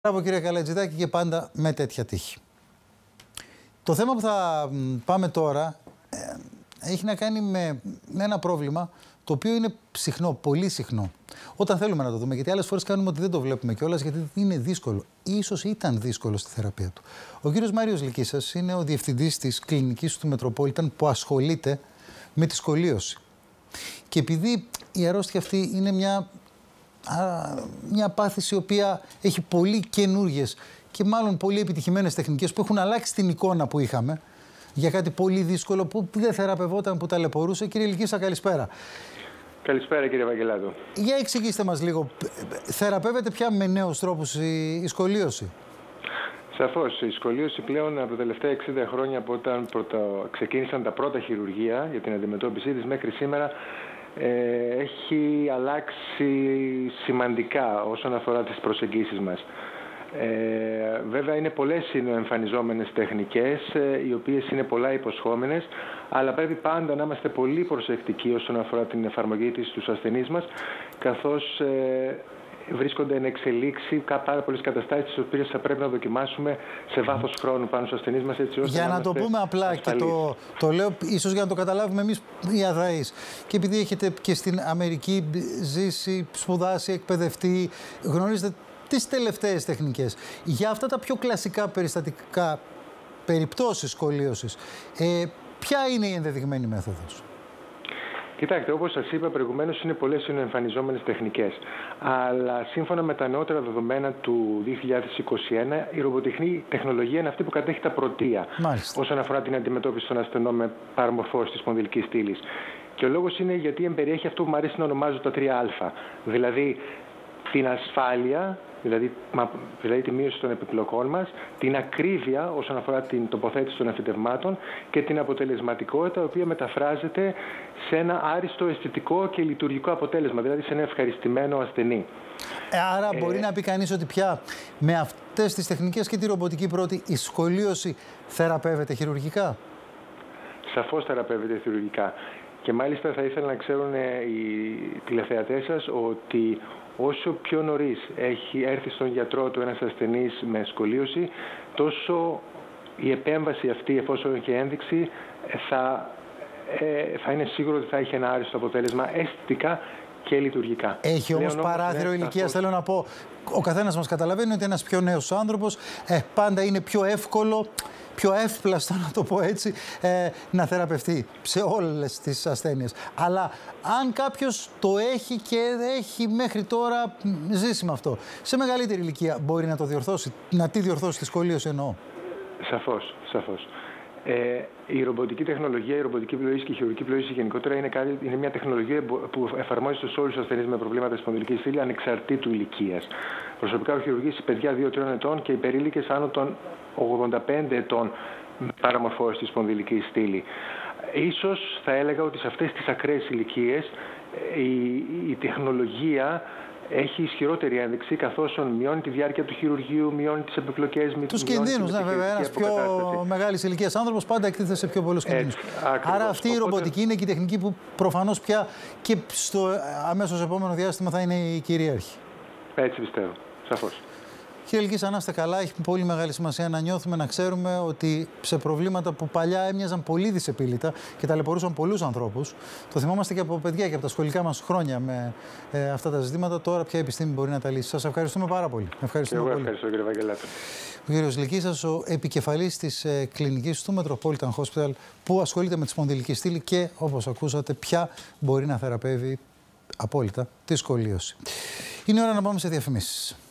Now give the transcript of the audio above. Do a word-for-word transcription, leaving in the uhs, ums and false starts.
Μπράβο κύριε Καλατζηδάκη, και πάντα με τέτοια τύχη. Το θέμα που θα πάμε τώρα ε, έχει να κάνει με, με ένα πρόβλημα το οποίο είναι συχνό, πολύ συχνό. Όταν θέλουμε να το δούμε, γιατί άλλες φορές κάνουμε ότι δεν το βλέπουμε κιόλας, γιατί είναι δύσκολο. Ίσως ήταν δύσκολο στη θεραπεία του. Ο κύριος Μάριος Λυκίσας είναι ο διευθυντής της κλινικής του Μετροπόλιταν που ασχολείται με τη σκολίωση. Και επειδή η αρρώστια αυτή είναι μια, α, μια πάθηση η οποία έχει πολύ καινούργιες και μάλλον πολύ επιτυχημένες τεχνικές που έχουν αλλάξει την εικόνα που είχαμε για κάτι πολύ δύσκολο που δεν θεραπευόταν, που ταλαιπωρούσε. Κύριε Λυκίσα, καλησπέρα. Καλησπέρα κύριε Βαγγελάτο. Για εξηγήστε μας λίγο, θεραπεύεται πια με νέους τρόπους η, η σκολίωση? Σαφώς, η σκολίωση πλέον από τα τελευταία εξήντα χρόνια, από όταν πρωτα... ξεκίνησαν τα πρώτα χειρουργεία για την αντιμετώπιση της μέχρι σήμερα, ε, έχει αλλάξει σημαντικά όσον αφορά τις προσεγγίσεις μας. Ε, βέβαια είναι πολλές οι εμφανιζόμενες τεχνικές, ε, οι οποίες είναι πολλά υποσχόμενες, αλλά πρέπει πάντα να είμαστε πολύ προσεκτικοί όσον αφορά την εφαρμογή της στους ασθενείς μας, καθώς ε, βρίσκονται εν εξελίξη πάρα πολλές καταστάσεις τις οποίες θα πρέπει να δοκιμάσουμε σε βάθος χρόνου πάνω στους ασθενείς μας, έτσι ώστε για να, να το πούμε απλά ασφαλείς. Και το, το λέω ίσως για να το καταλάβουμε εμείς οι αδαείς. Και επειδή έχετε και στην Αμερική ζήσει, σπουδάσει, εκπαιδευτεί, γνωρίζετε τις τελευταίες τεχνικές. Για αυτά τα πιο κλασικά περιστατικά περιπτώσεις σκολίωσης, ε, ποια είναι η ενδεδειγμένη μέθοδος? Κοιτάξτε, όπως σας είπα προηγουμένως, είναι πολλές οι εμφανιζόμενες τεχνικές. Αλλά σύμφωνα με τα νεότερα δεδομένα του δύο χιλιάδες είκοσι ένα, η ρομποτεχνική τεχνολογία είναι αυτή που κατέχει τα πρωτεία όσον αφορά την αντιμετώπιση των ασθενών με παραμορφώσεις της σπονδυλικής στήλης. Και ο λόγος είναι γιατί εμπεριέχει αυτό που μου αρέσει να ονομάζω τα τρία Α. Δηλαδή την ασφάλεια, δηλαδή, δηλαδή τη μείωση των επιπλοκών μας, την ακρίβεια όσον αφορά την τοποθέτηση των εμφυτευμάτων και την αποτελεσματικότητα, η οποία μεταφράζεται σε ένα άριστο αισθητικό και λειτουργικό αποτέλεσμα, δηλαδή σε ένα ευχαριστημένο ασθενή. Ε, άρα ε... μπορεί να πει κανείς ότι πια με αυτές τις τεχνικές και τη ρομποτική πρώτη η σκολίωση θεραπεύεται χειρουργικά? Σαφώς θεραπεύεται χειρουργικά. Και μάλιστα θα ήθελα να ξέρουν οι τηλεθεατές σας ότι όσο πιο νωρίς έχει έρθει στον γιατρό του ένας ασθενής με σκολίωση, τόσο η επέμβαση αυτή, εφόσον έχει ένδειξη, θα, ε, θα είναι σίγουρο ότι θα έχει ένα άριστο αποτέλεσμα αισθητικά και λειτουργικά. Έχει όμως παράθυρο ηλικίας, θέλω να πω. Ο καθένας μας καταλαβαίνει ότι ένας πιο νέος άνθρωπος ε, πάντα είναι πιο εύκολο, πιο εύπλαστο, να το πω έτσι, ε, να θεραπευτεί σε όλες τις ασθένειες. Αλλά αν κάποιος το έχει και έχει μέχρι τώρα ζήσει με αυτό, σε μεγαλύτερη ηλικία μπορεί να το διορθώσει, να τη διορθώσει τη σκολίωση εννοώ? Σαφώς, σαφώς. Ε, η ρομποτική τεχνολογία, η ρομποτική πλοήγηση και η χειρουργική πλοήγηση γενικότερα είναι, κάτι, είναι μια τεχνολογία που εφαρμόζεται σε όλους τους ασθενείς με προβλήματα της σπονδυλικής στήλης ανεξαρτήτου ηλικίας. Προσωπικά έχω χειρουργήσει παιδιά δύο τριών ετών και υπερήλικες άνω των ογδόντα πέντε ετών με παραμορφώσεις της σπονδυλικής στήλη. Ίσως θα έλεγα ότι σε αυτές τις ακραίες ηλικίες η, η τεχνολογία έχει ισχυρότερη ένδειξη, καθώς μειώνει τη διάρκεια του χειρουργείου, μειώνει τις επιπλοκές, τους κινδύνους. Ναι, βέβαια, ένας πιο μεγάλης ηλικίας άνθρωπος πάντα εκτίθεται σε πιο πολλούς κινδύνους. Άρα αυτή η Οπότε... ρομποτική είναι και η τεχνική που προφανώς πια και στο αμέσως επόμενο διάστημα θα είναι η κυρίαρχη. Έτσι πιστεύω, σαφώς. Κύριε Λυκίσα, να είστε καλά. Έχει πολύ μεγάλη σημασία να νιώθουμε, να ξέρουμε ότι σε προβλήματα που παλιά έμοιαζαν πολύ δυσεπίλητα και ταλαιπωρούσαν πολλούς ανθρώπους, το θυμόμαστε και από παιδιά και από τα σχολικά μας χρόνια με ε, αυτά τα ζητήματα, τώρα πια η επιστήμη μπορεί να τα λύσει. Σας ευχαριστούμε πάρα πολύ. Ευχαριστούμε εγώ πολύ. Ευχαριστώ, κύριε Βαγγελάτο. Ο κύριος Λυκίσας, ο επικεφαλής της ε, κλινικής του Metropolitan Hospital, που ασχολείται με τη σπονδυλική στήλη και, όπως ακούσατε, πια μπορεί να θεραπεύει απόλυτα τη σκολίωση. Είναι ώρα να πάμε σε διαφημίσεις.